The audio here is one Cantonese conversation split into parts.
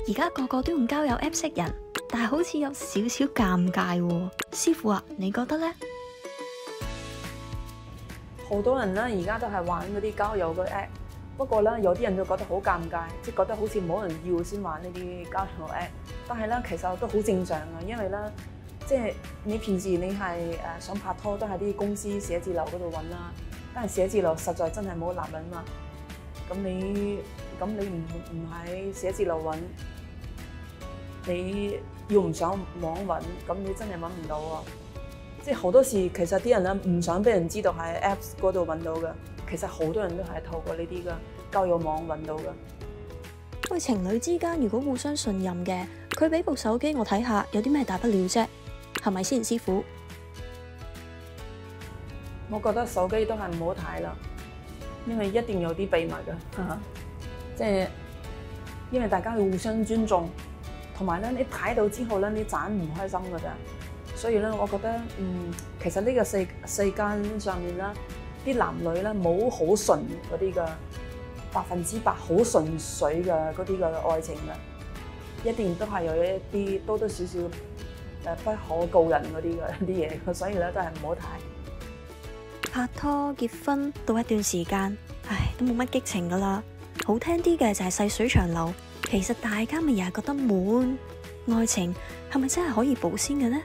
而家個個都用交友 app 識人，但係好似有少少尷尬喎。師傅啊，你覺得呢？ 好多人咧而家都係玩嗰啲交友嘅 app， 不過咧有啲人就覺得好尷尬，即係覺得好似冇人要先玩呢啲交友 app。但係咧其實都好正常啊，因為咧即係你平時你係想拍拖都喺啲公司寫字樓嗰度揾啦，但係寫字樓實在真係冇男人嘛。咁你唔喺寫字樓揾，你要唔上網揾，咁你真係揾唔到啊！即係好多時其實啲人咧唔想俾人知道喺 Apps 嗰度揾到嘅，其實好多人都係透過呢啲嘅交友網揾到嘅。 喂，情侶之間如果互相信任嘅，佢俾部手機我睇下，有啲咩大不了啫？係咪先，師傅？ 我覺得手機都係唔好睇啦。因為一定有啲秘密嘅，即係因為大家要互相尊重，同埋咧你睇到之後咧你盞唔開心㗎咋，所以咧我覺得其實呢個世間上面啦，啲男女咧冇好純嗰啲嘅100%好純粹嘅嗰啲嘅愛情嘅，一定都係有一啲多多少少不可告人嗰啲嘢，所以咧都係唔好睇。 拍拖結婚到一段時間，唉，都冇乜激情噶啦。好聽啲嘅就係細水長流，其實大家咪又係覺得悶。愛情係咪真係可以保鮮嘅呢？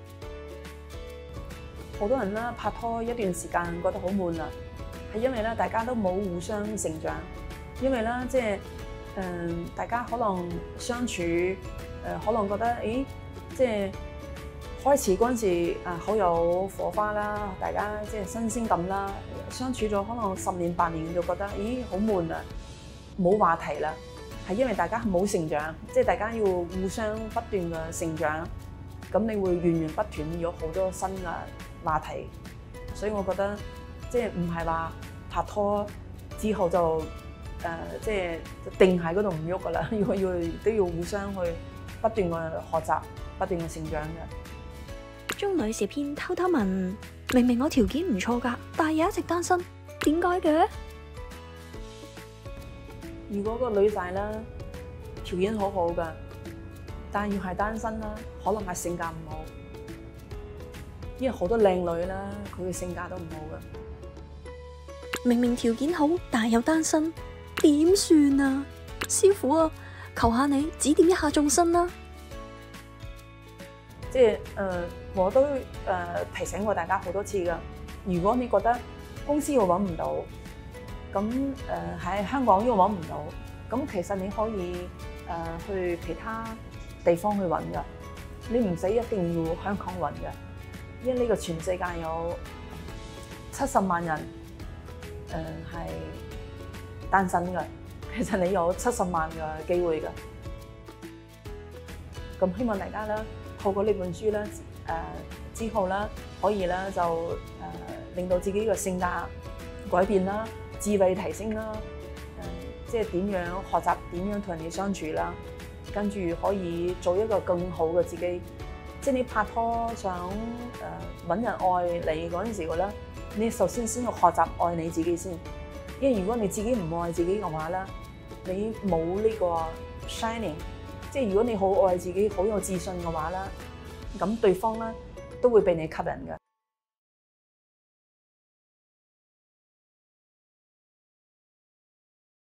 好多人咧拍拖一段時間覺得好悶啦，係因為咧大家都冇互相成長，因為咧即係大家可能相處可能覺得即係。開始嗰陣時好有火花啦，大家即係新鮮感啦，相處咗可能10年8年就覺得好悶啊，冇話題啦，係因為大家冇成長，即係大家要互相不斷嘅成長，咁你會源源不斷有好多新嘅話題，所以我覺得即係唔係話拍拖之後就即係定喺嗰度唔喐噶啦，都要互相去不斷嘅學習，不斷嘅成長嘅。 鍾女士偏偷偷問：明明我條件唔錯㗎，但係又一直單身，點解嘅？ 如果個女仔咧條件好好㗎，但係要係單身啦，可能係性格唔好，因為好多靚女啦，佢嘅性格都唔好㗎。 明明條件好，但係又單身，點算啊？師傅啊，求下你指點一下眾生啦！ 即係我都提醒過大家好多次㗎。如果你覺得公司又揾唔到，咁喺香港又揾唔到，咁其實你可以去其他地方去揾㗎。你唔使一定要香港揾㗎，因為呢個全世界有70萬人係單身㗎。其實你有70萬嘅機會㗎。咁希望大家咧，透過呢本書咧，之後咧，可以咧就令到自己嘅性格改變啦，智慧提升啦，即係點樣學習點樣同人哋相處啦，跟住可以做一個更好嘅自己。即係你拍拖想揾人愛你嗰陣時候咧，你首先要學習愛你自己先，因為如果你自己唔愛自己嘅話咧，你冇呢個 shining。即係如果你好愛自己、好有自信嘅話啦，咁對方咧都會被你吸引嘅。